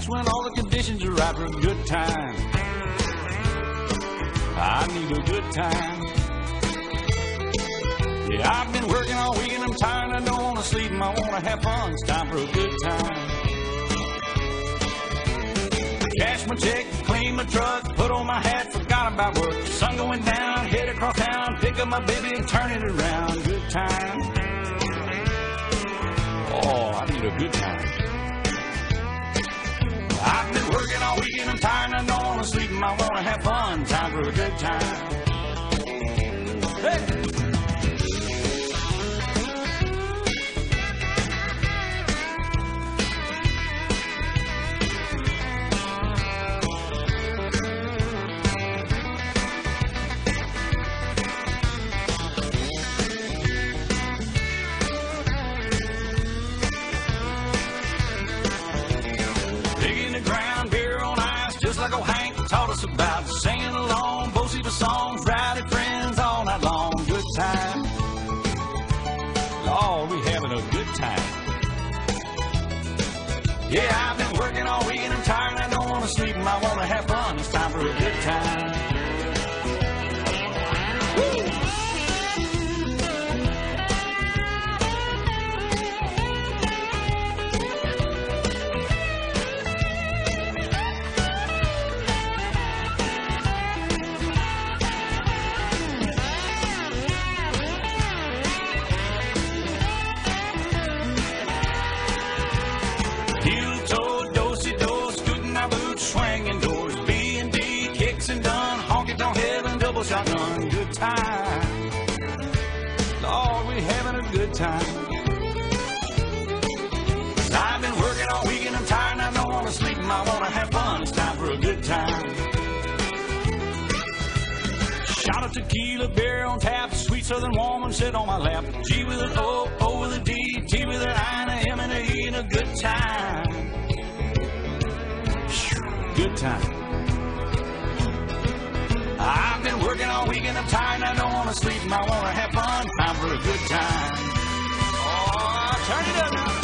when all the conditions are right for a good time. I need a good time. Yeah, I've been working all week and I'm tired. I don't want to sleep and I want to have fun. It's time for a good time. Cash my check, clean my truck, put on my hat, forgot about work. Sun going down, head across town, pick up my baby and turn it around. Good time. Oh, I need a good time. I've been working all week and I'm tired and I don't want to sleep and I want to have fun. Time for a good time. Hey! Like old Hank taught us about, singing along, both the songs, rowdy friends all night long. Good time. Lord, we having a good time. Yeah, I've been working all week and I'm tired and I don't want to sleep and I want to have fun. It's time for a good time. Heel-toe, do-si-do, scooting our boots, swinging doors, B&D, kicks and done, honky-tonk heaven, double shotgun, good time. Lord, we having a good time. I've been working all week and I'm tired and I don't want to sleep and I want to have fun. It's time for a good time. Shot of tequila, beer on tap, sweet southern woman sit on my lap. G with an O, O with a D, T with an I, and a M and a E, and a good time. Good time. I've been working all week and I'm tired and I don't want to sleep and I want to have fun. Time for a good time. Oh, turn it up now.